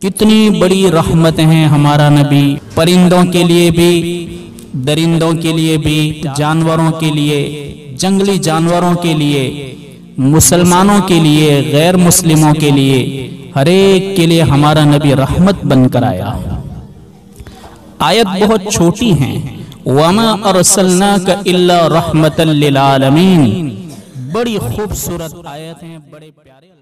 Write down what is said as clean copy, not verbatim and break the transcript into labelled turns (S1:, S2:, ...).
S1: कितनी बड़ी रहमत है हमारा नबी, परिंदों के लिए भी, दरिंदों के लिए भी, जानवरों के लिए, जंगली जानवरों के लिए, मुसलमानों के लिए, गैर मुस्लिमों के लिए, हर एक के लिए हमारा नबी रहमत बनकर आया। आयत बहुत छोटी है, वमा अरसलनाका इल्ला रहमतल लिल आलमीन। बड़ी खूबसूरत आयत है, बड़े प्यारे